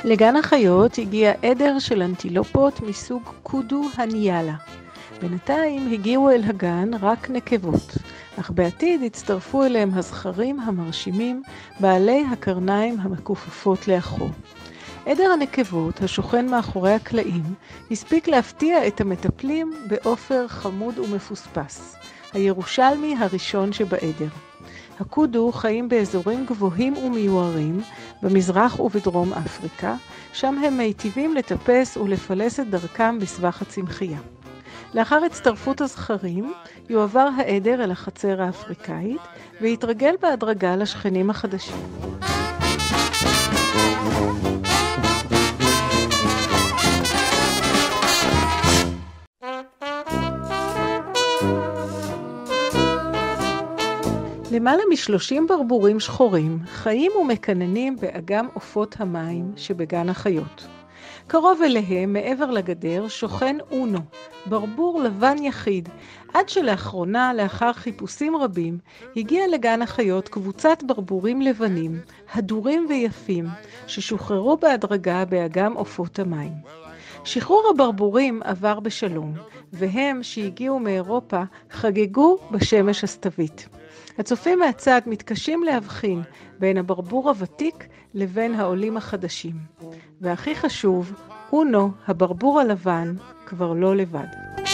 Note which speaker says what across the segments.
Speaker 1: לגן החיות הגיע עדר של אנטילופות מסוג קודו הניאלה. בינתיים הגיעו אל הגן רק נקבות, אך בעתיד הצטרפו אליהם הזכרים המרשימים בעלי הקרניים המכופפות לאחור. עדר הנקבות, השוכן מאחורי הקלעים, הספיק להפתיע את המטפלים באופר חמוד ומפוספס, הירושלמי הראשון שבעדר. הקודו חיים באזורים גבוהים ומיוערים במזרח ובדרום אפריקה, שם הם מיטיבים לטפס ולפלס את דרכם בסבך הצמחייה. לאחר הצטרפות הזכרים, יועבר העדר אל החצר האפריקאית ויתרגל בהדרגה לשכנים החדשים. למעלה מ-30 ברבורים שחורים חיים ומקננים באגם עופות המים שבגן החיות. קרוב אליהם, מעבר לגדר, שוכן אונו, ברבור לבן יחיד, עד שלאחרונה, לאחר חיפושים רבים, הגיעה לגן החיות קבוצת ברבורים לבנים, הדורים ויפים, ששוחררו בהדרגה באגם עופות המים. שחרור הברבורים עבר בשלום, והם שהגיעו מאירופה חגגו בשמש הסתווית. הצופים מהצד מתקשים להבחין בין הברבור הוותיק לבין העולים החדשים. והכי חשוב, אונו, הברבור הלבן, כבר לא לבד.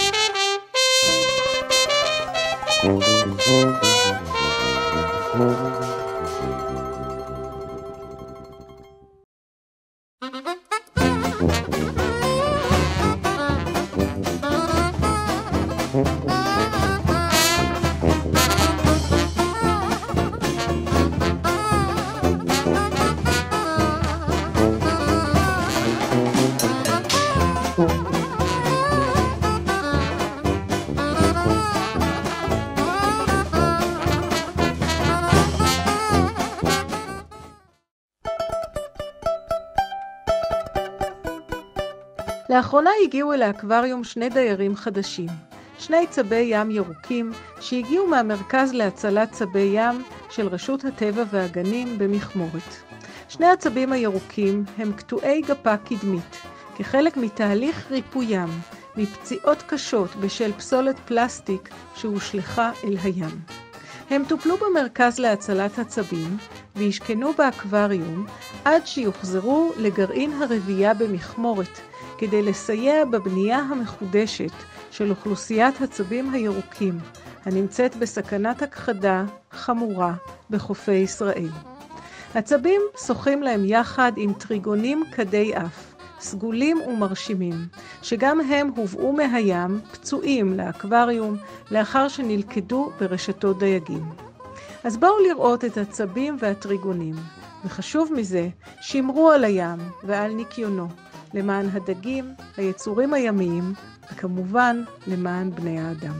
Speaker 1: לאחרונה הגיעו אל האקווריום שני דיירים חדשים, שני צבי ים ירוקים שהגיעו מהמרכז להצלת צבי ים של רשות הטבע והגנים במכמורת. שני הצבים הירוקים הם קטועי גפה קדמית, כחלק מתהליך ריפוים מפציעות קשות בשל פסולת פלסטיק שהושלכה אל הים. הם טופלו במרכז להצלת הצבים וישכנו באקווריום עד שיוחזרו לגרעין הרבייה במכמורת, כדי לסייע בבנייה המחודשת של אוכלוסיית הצבים הירוקים, הנמצאת בסכנת הכחדה חמורה בחופי ישראל. הצבים שוחים להם יחד עם טריגונים כדי אף, סגולים ומרשימים, שגם הם הובאו מהים פצועים לאקווריום לאחר שנלכדו ברשתות דייגים. אז בואו לראות את הצבים והטריגונים, וחשוב מזה, שמרו על הים ועל ניקיונו, למען הדגים, היצורים הימיים, וכמובן למען בני האדם.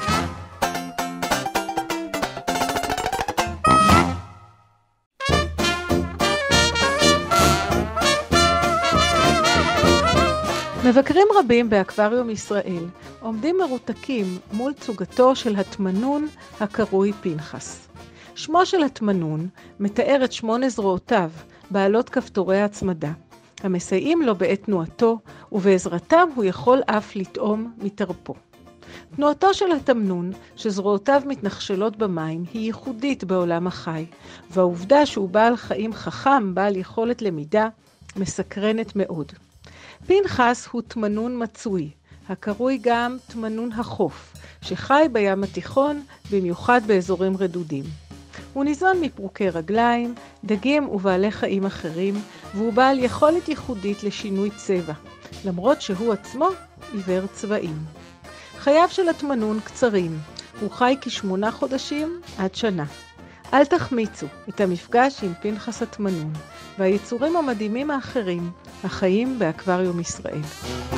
Speaker 1: מבקרים רבים באקווריום ישראל עומדים מרותקים מול צוגתו של התמנון הקרוי פנחס. שמו של התמנון מתאר את 8 זרועותיו, בעלות כפתורי הצמדה, המסייעים לו בעת תנועתו, ובעזרתם הוא יכול אף לטעום מתרפו. תנועתו של התמנון, שזרועותיו מתנחשלות במים, היא ייחודית בעולם החי, והעובדה שהוא בעל חיים חכם, בעל יכולת למידה, מסקרנת מאוד. פנחס הוא תמנון מצוי, הקרוי גם תמנון החוף, שחי בים התיכון, במיוחד באזורים רדודים. הוא ניזון מפרוקי רגליים, דגים ובעלי חיים אחרים, והוא בעל יכולת ייחודית לשינוי צבע, למרות שהוא עצמו עיוור צבעים. חייו של התמנון קצרים, הוא חי כ8 חודשים עד שנה. אל תחמיצו את המפגש עם פנחס התמנון, והיצורים המדהימים האחרים החיים באקווריום ישראל.